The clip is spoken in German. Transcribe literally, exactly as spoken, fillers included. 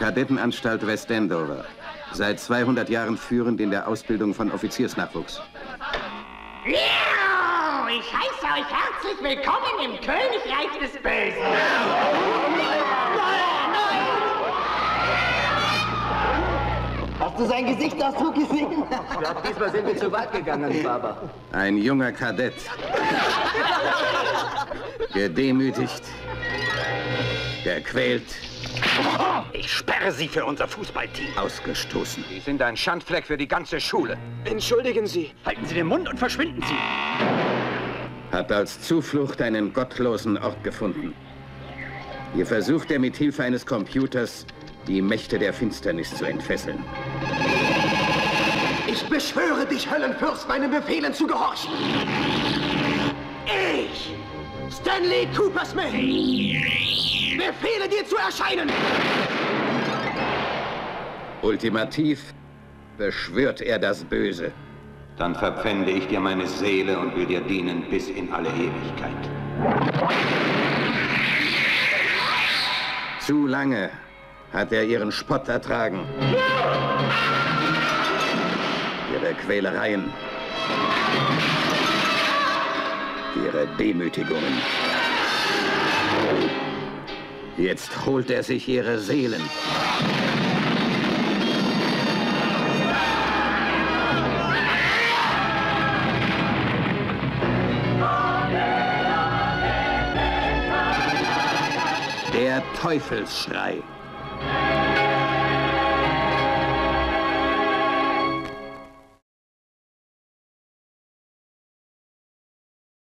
Kadettenanstalt West Andover. Seit zweihundert Jahren führend in der Ausbildung von Offiziersnachwuchs. Ja, ich heiße euch herzlich willkommen im Königreich des Bösen. Hast du sein Gesichtsausdruck gesehen? Ich glaube, diesmal sind wir zu weit gegangen, Baba. Ein junger Kadett. Gedemütigt. Gequält. Ich sperre Sie für unser Fußballteam. Ausgestoßen. Sie sind ein Schandfleck für die ganze Schule. Entschuldigen Sie. Halten Sie den Mund und verschwinden Sie. Hat als Zuflucht einen gottlosen Ort gefunden. Hier versucht er mit Hilfe eines Computers, die Mächte der Finsternis zu entfesseln. Ich beschwöre dich, Höllenfürst, meinen Befehlen zu gehorchen. Ich, Stanley Cooper Smith, befehle dir zu erscheinen. Ultimativ beschwört er das Böse. Dann verpfände ich dir meine Seele und will dir dienen bis in alle Ewigkeit. Zu lange hat er ihren Spott ertragen. Ihre Quälereien. Ihre Demütigungen. Jetzt holt er sich ihre Seelen. Der Teufelsschrei.